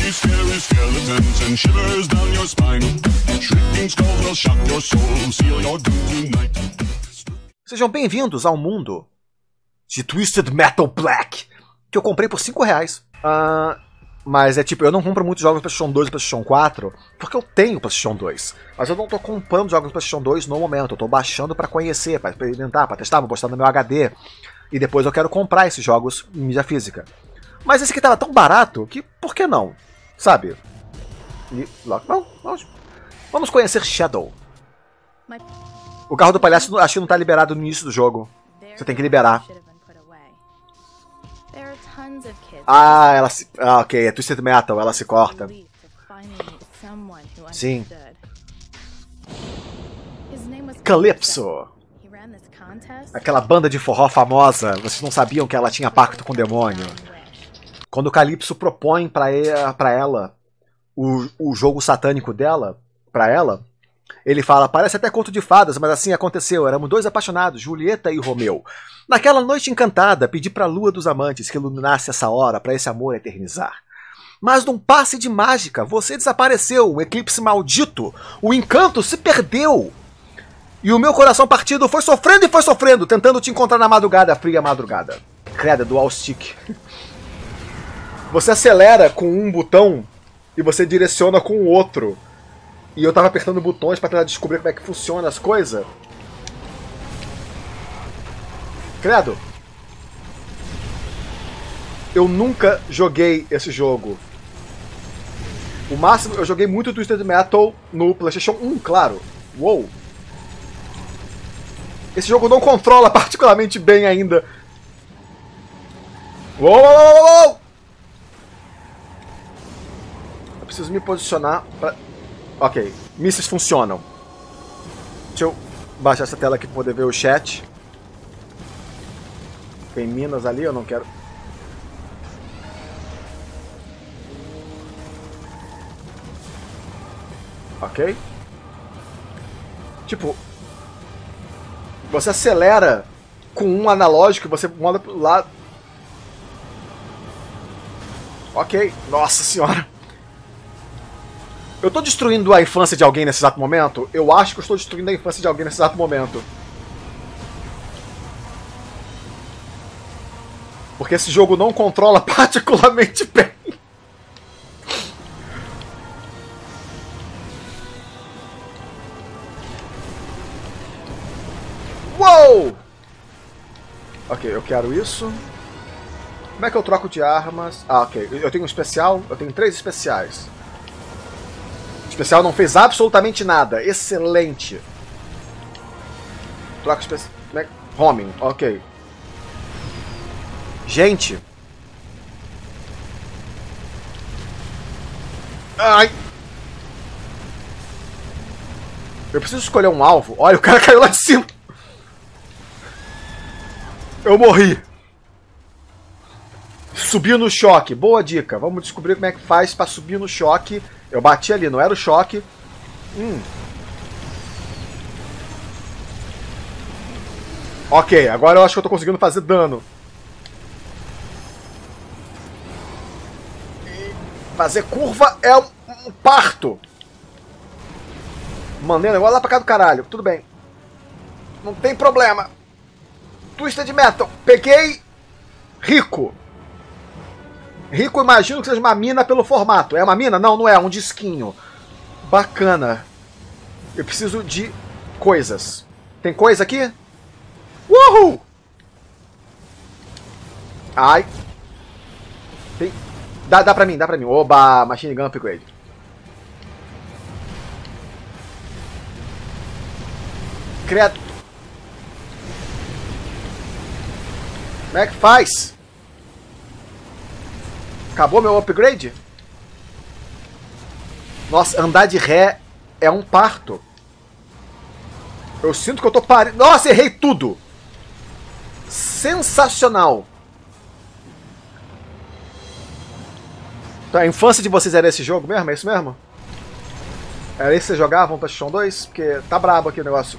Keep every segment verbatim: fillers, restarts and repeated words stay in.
scary skeletons and shivers down your spine. Shrieking skulls will shock your soul, seal your doom tonight. Sejam bem-vindos ao mundo de Twisted Metal Black, que eu comprei por cinco reais. Uh, mas é tipo, eu não compro muitos jogos do PlayStation dois e PlayStation quatro, porque eu tenho PlayStation dois. Mas eu não tô comprando jogos do PlayStation dois no momento, eu tô baixando pra conhecer, pra experimentar, pra testar, vou postar no meu H D. E depois eu quero comprar esses jogos em mídia física. Mas esse aqui tava tão barato que, por que não? Sabe? E, logo, não, vamos, vamos conhecer Shadow. O carro do palhaço acho que não tá liberado no início do jogo. Você tem que liberar. Ah, ela se... Ah, ok, é Twisted Metal, ela se corta. Sim. Calypso. Aquela banda de forró famosa, vocês não sabiam que ela tinha pacto com o demônio. Quando o Calypso propõe pra ela o, o jogo satânico dela, pra ela, ele fala, parece até conto de fadas, mas assim aconteceu, éramos dois apaixonados, Julieta e Romeu. Naquela noite encantada, pedi pra lua dos amantes que iluminasse essa hora pra esse amor eternizar. Mas num passe de mágica, você desapareceu, um eclipse maldito, o encanto se perdeu. E o meu coração partido foi sofrendo e foi sofrendo, tentando te encontrar na madrugada, fria madrugada. Credo, dual stick. Você acelera com um botão e você direciona com o outro. E eu tava apertando botões pra tentar descobrir como é que funciona as coisas. Credo. Eu nunca joguei esse jogo. O máximo, eu joguei muito Twisted Metal no PlayStation um, claro. Uou. Esse jogo não controla particularmente bem ainda. Uou, uou, uou, uou. Eu preciso me posicionar pra... Ok, mísseis funcionam. Deixa eu baixar essa tela aqui para poder ver o chat. Tem minas ali, eu não quero... Ok. Tipo... Você acelera com um analógico e você manda pro lado. Ok, nossa senhora. Eu tô destruindo a infância de alguém nesse exato momento? Eu acho que eu estou destruindo a infância de alguém nesse exato momento. Porque esse jogo não controla particularmente bem. Uou! Ok, eu quero isso. Como é que eu troco de armas? Ah, ok. Eu tenho um especial. Eu tenho três especiais. O especial não fez absolutamente nada. Excelente. Troca especial. Homing, ok. Gente. Ai. Eu preciso escolher um alvo. Olha, o cara caiu lá de cima. Eu morri. Subiu no choque. Boa dica. Vamos descobrir como é que faz pra subir no choque. Eu bati ali, não era o choque. Hum. Ok, agora eu acho que eu tô conseguindo fazer dano. E fazer curva é um, um parto. Mandei o negócio lá pra cá do caralho. Tudo bem. Não tem problema. Twisted Metal. Peguei. Rico. Rico, imagino que seja uma mina pelo formato. É uma mina? Não, não é. É um disquinho. Bacana. Eu preciso de coisas. Tem coisa aqui? Uhul! Ai. Tem... Dá, dá pra mim, dá pra mim. Oba, Machine Gun Upgrade. Credo. Como é que faz? Acabou meu upgrade? Nossa, andar de ré é um parto. Eu sinto que eu tô parando. Nossa, errei tudo. Sensacional. Então, a infância de vocês era esse jogo mesmo? É isso mesmo? Era isso que vocês jogavam PlayStation dois? Porque tá brabo aqui o negócio.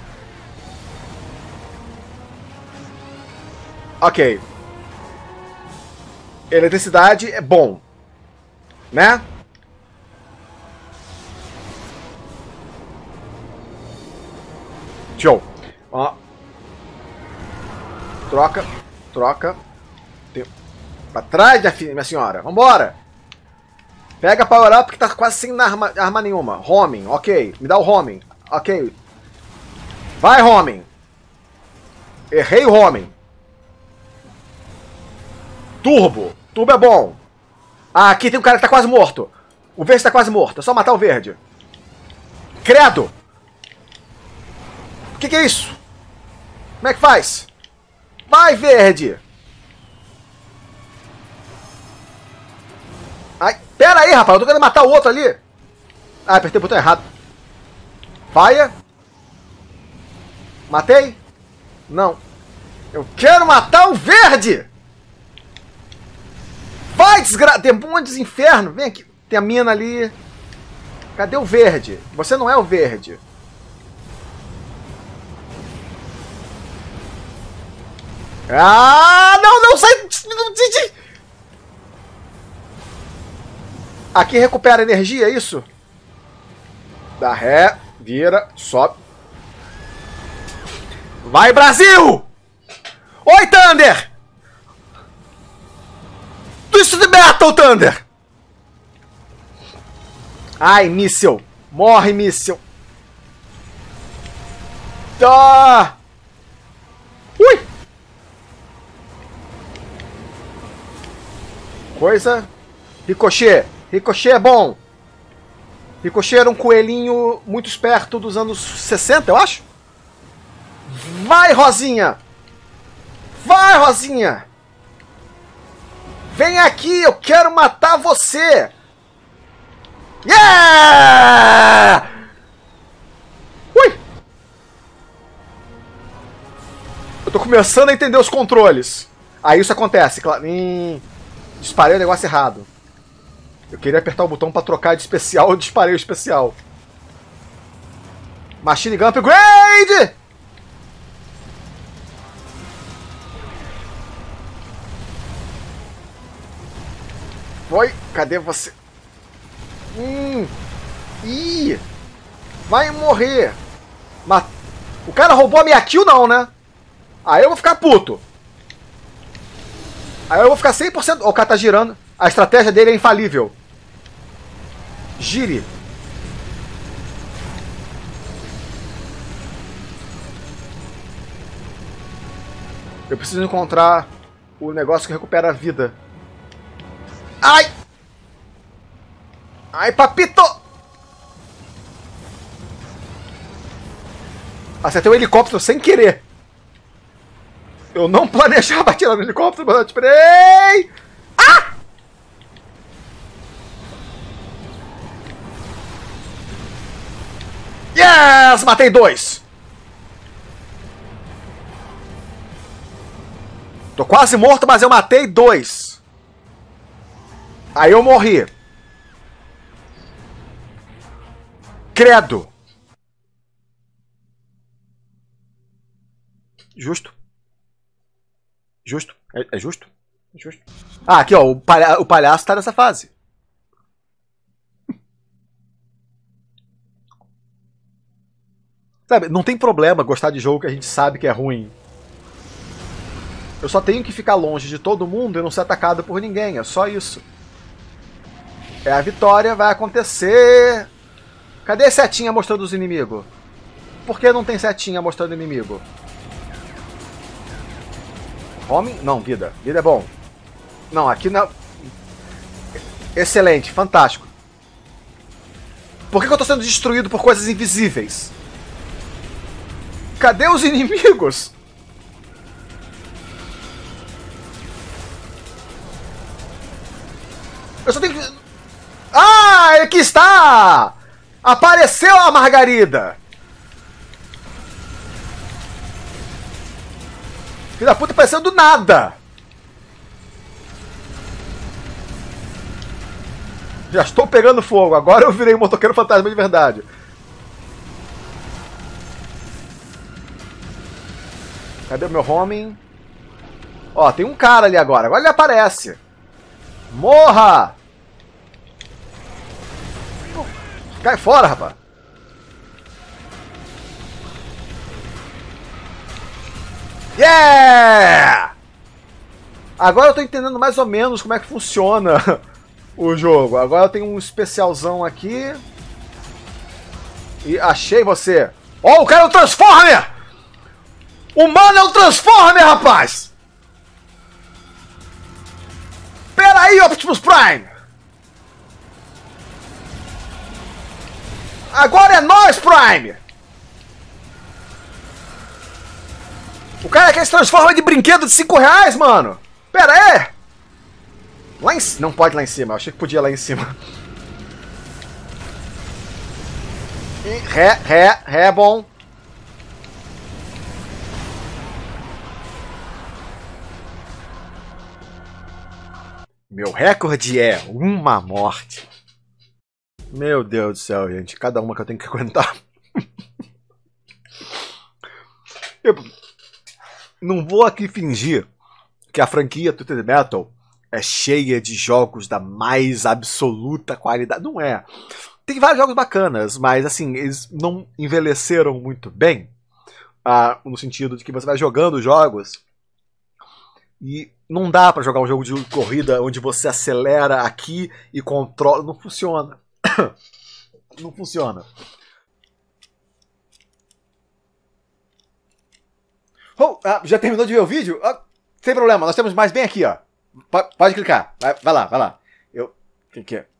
Ok. Eletricidade é bom. Né? Show. Ó. Troca. Troca. Tem... Pra trás, minha senhora. Vambora. Pega Power Up que tá quase sem arma, arma nenhuma. Homing, ok. Me dá o Homing. Ok. Vai, Homing. Errei o Homing. Turbo. Turbo é bom. Ah, aqui tem um cara que tá quase morto. O verde tá quase morto. É só matar o verde. Credo. O que que é isso? Como é que faz? Vai, verde. Ai, pera aí, rapaz. Eu tô querendo matar o outro ali. Ah, apertei o botão errado. Vaia. Matei? Não. Eu quero matar o verde. Vai, desgra... demônios inferno. Vem aqui. Tem a mina ali. Cadê o verde? Você não é o verde. Ah, não, não, sai. Aqui recupera energia, é isso? Dá ré, vira, sobe. Vai, Brasil! Oi, Thunder! Twist the Battle, Thunder! Ai, míssil. Morre, míssil. Tá. Ui! Coisa. Ricochet. Ricochet é bom. Ricochet era um coelhinho muito esperto dos anos sessenta, eu acho. Vai, Rosinha! Vai, Rosinha! Vem aqui, eu quero matar você! Yeah! Ui! Eu tô começando a entender os controles. Aí isso acontece, claro. Hum, disparei o negócio errado. Eu queria apertar o botão pra trocar de especial, eu disparei o especial. Machine Gun Upgrade! Foi? Cadê você? Hum. Ih! Vai morrer! Mas o cara roubou a minha kill, não, né? Aí eu vou ficar puto. Aí eu vou ficar cem por cento... O cara tá girando. A estratégia dele é infalível. Gire. Eu preciso encontrar o negócio que recupera a vida. Ai! Ai, papito! Acertei o helicóptero sem querer. Eu não planejava atirar no helicóptero, mas eu atirei! Ah! Yes! Matei dois! Tô quase morto, mas eu matei dois. Aí eu morri. Credo. Justo. Justo. É, é justo? É justo. Ah, aqui, ó. O, palha o palhaço tá nessa fase. Sabe, não tem problema gostar de jogo que a gente sabe que é ruim. Eu só tenho que ficar longe de todo mundo e não ser atacado por ninguém. É só isso. É, a vitória vai acontecer. Cadê a setinha mostrando os inimigos? Por que não tem setinha mostrando o inimigo? Homem? Não, vida. Vida é bom. Não, aqui não. Excelente, fantástico. Por que, que eu tô sendo destruído por coisas invisíveis? Cadê os inimigos? Eu só tenho que... Ah, aqui está! Apareceu a Margarida! Filho da puta apareceu do nada! Já estou pegando fogo, agora eu virei um motoqueiro fantasma de verdade. Cadê o meu homing? Ó, tem um cara ali agora, agora ele aparece. Morra! Cai fora, rapaz! Yeah! Agora eu tô entendendo mais ou menos como é que funciona o jogo. Agora eu tenho um especialzão aqui. E achei você. Oh, o cara é um Transformer! O mano é um Transformer, rapaz! Pera aí, Optimus Prime! Agora é nós, Prime! O cara quer se transformar de brinquedo de cinco reais, mano! Pera aí! Lá em cima. Não pode lá em cima, eu achei que podia lá em cima. E ré, ré, ré é bom. Meu recorde é uma morte. Meu Deus do céu, gente. Cada uma que eu tenho que aguentar. Eu não vou aqui fingir que a franquia Twisted Metal é cheia de jogos da mais absoluta qualidade. Não é. Tem vários jogos bacanas, mas assim, eles não envelheceram muito bem. Ah, no sentido de que você vai jogando jogos e não dá pra jogar um jogo de corrida onde você acelera aqui e controla. Não funciona. Não funciona. Oh, ah, já terminou de ver o vídeo? Ah, sem problema, nós temos mais bem aqui, ó. P pode clicar. Vai, vai lá, vai lá. Eu. O que, que é?